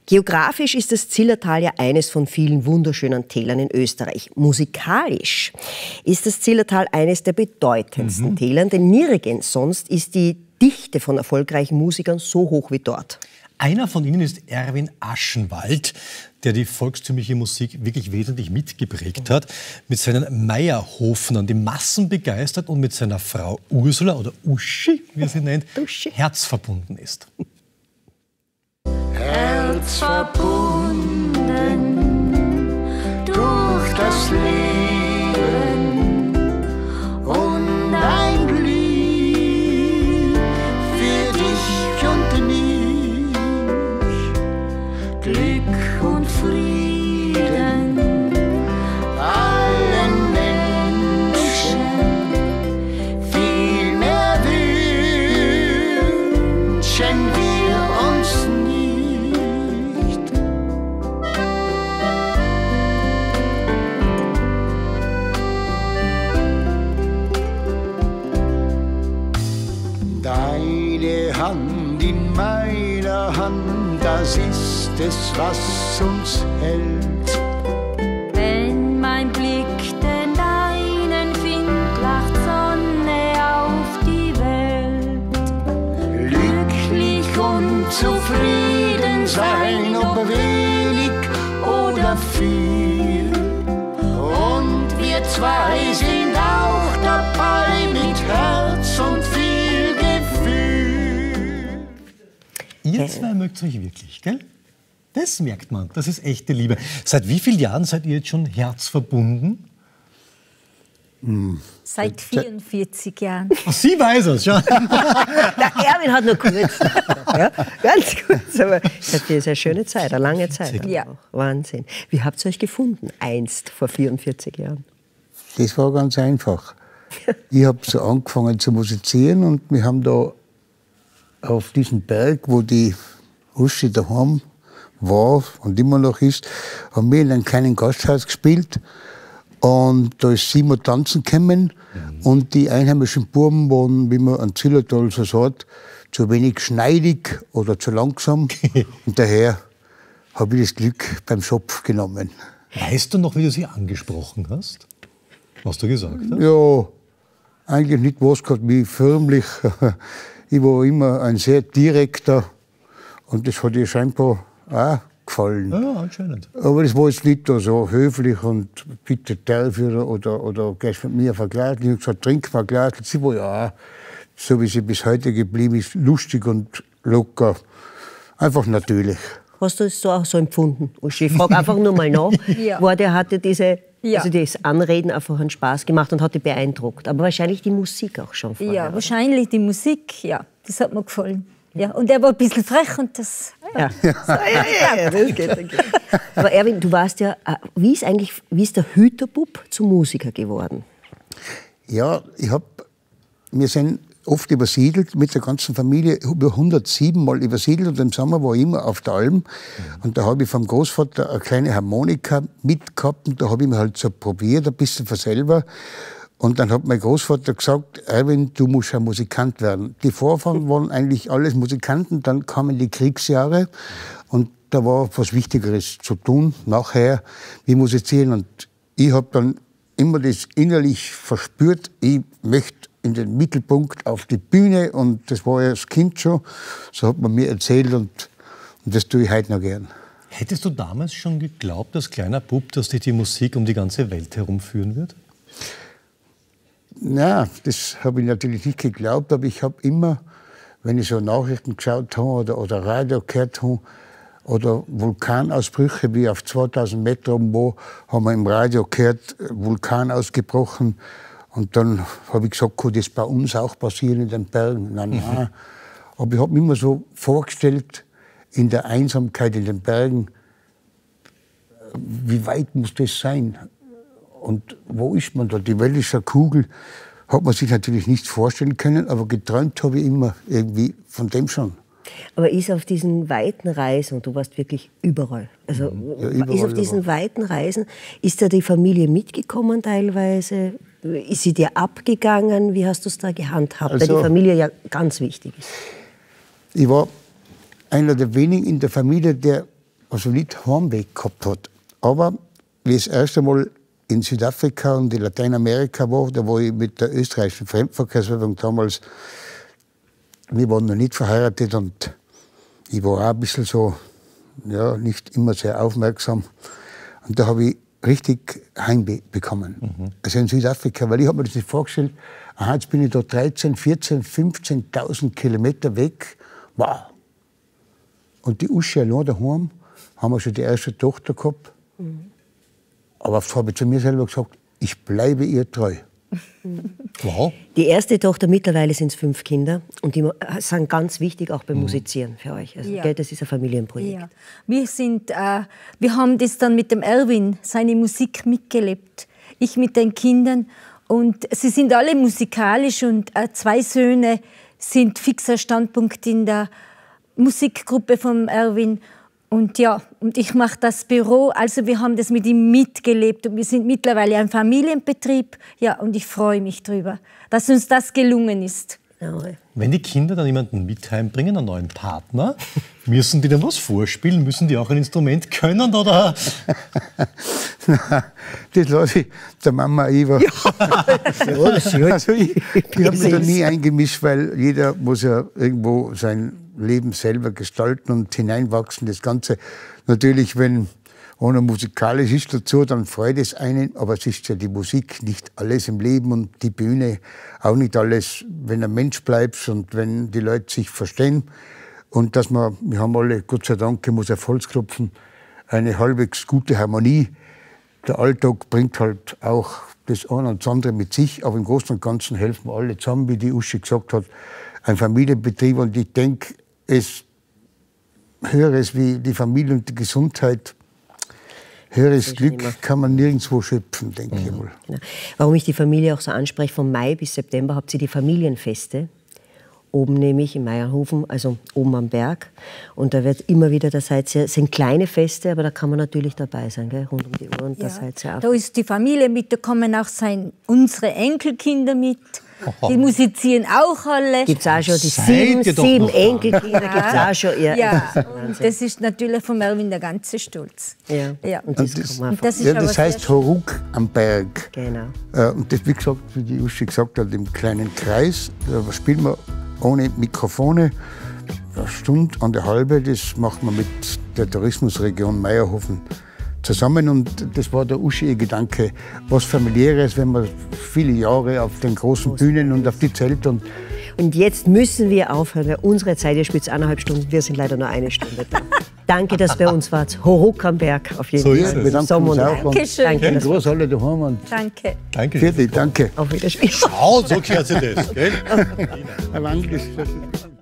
Geografisch ist das Zillertal ja eines von vielen wunderschönen Tälern in Österreich. Musikalisch ist das Zillertal eines der bedeutendsten Tälern, denn nirgends sonst ist die Dichte von erfolgreichen Musikern so hoch wie dort. Einer von ihnen ist Erwin Aschenwald, der die volkstümliche Musik wirklich wesentlich mitgeprägt hat, mit seinen Meierhofnern die Massen begeistert und mit seiner Frau Ursula oder Uschi, wie er sie nennt, herzverbunden ist. Herzverbunden durch das Leben und ein Lied für dich und mich, Glück und Frieden allen Menschen, viel mehr wünschen wir uns nicht. Deine Hand in meiner Hand, das ist es, was uns hält. Wenn mein Blick den deinen findet, lacht Sonne auf die Welt. Glücklich und zufrieden sein, ob wenig oder viel. Und wir zwei sind auch dabei mit Herz und viel Gefühl. Ihr zwei mögt euch wirklich, gell? Das merkt man, das ist echte Liebe. Seit wie vielen Jahren seid ihr jetzt schon herzverbunden? Seit 44 Jahren. Ach, sie weiß es schon. Der Erwin hat nur kurz. Ja, ganz kurz, aber es hat eine sehr schöne Zeit, eine lange Zeit. Ja. Auch. Wahnsinn. Wie habt ihr euch gefunden, einst vor 44 Jahren? Das war ganz einfach. Ich habe so angefangen zu musizieren und wir haben da auf diesem Berg, wo die Uschi daheim war und immer noch ist, haben wir in einem kleinen Gasthaus gespielt. Und da ist sie mal tanzen gekommen. Und die einheimischen Buben waren, wie man an Zillertal so sagt, zu wenig schneidig oder zu langsam. Und daher habe ich das Glück beim Schopf genommen. Weißt du noch, wie du sie angesprochen hast? Was du gesagt hast? Ja, eigentlich nicht was gehabt, wie förmlich. Ich war immer ein sehr direkter und das hat ihr scheinbar auch gefallen. Ja, anscheinend. Aber das war jetzt nicht so höflich und bitte dafür oder gehst mit mir auf ein Glas. Ich habe gesagt, trink mal ein Glas. Sie war ja auch, so wie sie bis heute geblieben ist, lustig und locker. Einfach natürlich. Hast du es so auch so empfunden, Uschi? Ich frage einfach nur mal nach. Ja. Hatte diese, Ja. also das Anreden einfach einen Spaß gemacht und hat dich beeindruckt. Aber wahrscheinlich die Musik auch schon vorher. Ja, wahrscheinlich die Musik, ja, das hat mir gefallen. Ja, und er war ein bisschen frech und das... Ja. Ja, das geht. Aber Erwin, du warst ja, wie ist der Hüterbub zum Musiker geworden? Ja, wir sind oft übersiedelt mit der ganzen Familie, über 107 Mal übersiedelt und im Sommer war ich immer auf der Alm. Und da habe ich vom Großvater eine kleine Harmonika mitgehabt und da habe ich mir halt so probiert, ein bisschen von selber. Und dann hat mein Großvater gesagt, Erwin, du musst ein Musikant werden. Die Vorfahren waren eigentlich alles Musikanten, dann kamen die Kriegsjahre und da war was Wichtigeres zu tun, nachher, wie musizieren. Und ich habe dann immer das innerlich verspürt, ich möchte in den Mittelpunkt auf die Bühne und das war ja als Kind schon, so hat man mir erzählt und das tue ich heute noch gern. Hättest du damals schon geglaubt, als kleiner Bub, dass dich die Musik um die ganze Welt herumführen wird? Ja, das habe ich natürlich nicht geglaubt, aber ich habe immer, wenn ich so Nachrichten geschaut habe oder Radio gehört habe oder Vulkanausbrüche, wie auf 2000 Meter irgendwo, haben wir im Radio gehört, Vulkan ausgebrochen. Und dann habe ich gesagt, kann das bei uns auch passieren in den Bergen? Nein. Aber ich habe mir immer so vorgestellt, in der Einsamkeit in den Bergen, wie weit muss das sein? Und wo ist man da? Die Welt ist eine Kugel. Hat man sich natürlich nicht vorstellen können, aber geträumt habe ich immer irgendwie von dem schon. Aber ist auf diesen weiten Reisen, und du warst wirklich überall, also Ja, überall, ist auf diesen weiten Reisen, ist da die Familie mitgekommen teilweise? Ist sie dir abgegangen? Wie hast du es da gehandhabt? Weil die Familie ja ganz wichtig ist. Ich war einer der wenigen in der Familie, der also nicht Heimweh gehabt hat. Aber wie ich das erste Mal in Südafrika und in Lateinamerika war, da war ich mit der österreichischen Fremdenverkehrswerbung damals, wir waren noch nicht verheiratet und ich war auch ein bisschen so, ja, nicht immer sehr aufmerksam. Und da habe ich richtig Heimweh bekommen. Also in Südafrika, weil ich habe mir das nicht vorgestellt, aha, jetzt bin ich da 13, 14, 15.000 Kilometer weg. Wow. Und die Uschi allein daheim, haben wir schon die erste Tochter gehabt. Aber habe ich zu mir selber gesagt, ich bleibe ihr treu. Wow. Die erste Tochter, mittlerweile sind es 5 Kinder und die sind ganz wichtig auch beim Musizieren für euch. Also, Ja. gell, das ist ein Familienprojekt. Ja. Wir haben das dann mit dem Erwin, seine Musik mitgelebt. Ich mit den Kindern. Und sie sind alle musikalisch und 2 Söhne sind fixer Standpunkt in der Musikgruppe von Erwin. Und ja, und ich mache das Büro, also wir haben das mit ihm mitgelebt und wir sind mittlerweile ein Familienbetrieb. Ja, und ich freue mich drüber, dass uns das gelungen ist. Genau. Wenn die Kinder dann jemanden mit heimbringen, einen neuen Partner, müssen die dann was vorspielen? Müssen die auch ein Instrument können, oder? Das lasse ich der Mama Eva. Ja, das ist gut. Also ich habe mich da nie eingemischt, weil jeder muss ja irgendwo sein Leben selber gestalten und hineinwachsen. Das Ganze natürlich, wenn einer musikalisch ist dazu, dann freut es einen. Aber es ist ja die Musik nicht alles im Leben und die Bühne auch nicht alles, wenn ein Mensch bleibst und wenn die Leute sich verstehen. Und dass wir haben alle, Gott sei Dank, ich muss auf Holz klopfen, eine halbwegs gute Harmonie. Der Alltag bringt halt auch das eine und das andere mit sich, aber im Großen und Ganzen helfen wir alle zusammen, wie die Uschi gesagt hat, ein Familienbetrieb. Und ich denke, es Höheres wie die Familie und die Gesundheit, höheres Glück kann man nirgendwo schöpfen, denke ich mal. Genau. Warum ich die Familie auch so anspreche, von Mai bis September habt ihr die Familienfeste. Oben nämlich in Meierhofen, also oben am Berg. Und da wird immer wieder, da sind kleine Feste, aber da kann man natürlich dabei sein, gell? Rund um die Uhr. Und da seid ihr auch. Da ist die Familie mit, da kommen auch unsere Enkelkinder mit. Die musizieren auch alle. Gibt es auch schon die Seid ihr doch 7 noch da. Enkelkinder, gibt es auch schon. Ja, und das ist natürlich von Merwin der ganze Stolz. Ja. Und Und das, kann man einfach. das ist Ja, aber das sehr heißt Horuk am Berg. Genau. Und das, wie gesagt, wie die Uschi gesagt hat, im kleinen Kreis, da spielen wir ohne Mikrofone, eine Stunde, eine halbe, das macht man mit der Tourismusregion Meierhofen zusammen. Und das war der Uschi ihr Gedanke, was Familiäres, wenn man viele Jahre auf den großen Bühnen und auf die Zelte Und jetzt müssen wir aufhören, weil unsere Zeit, ihr spielt 1,5 Stunden, wir sind leider nur 1 Stunde da. Danke, dass bei uns wart. Horuk am Berg auf jeden So Fall. ist es. wir danken Sommer uns und auch. Dankeschön. Und Danke, den Groß alle daheim und Danke. Danke. Vierte, danke. Auf Wiedersehen. Schau, so gehört sich das, gell? Ein Wandel ist-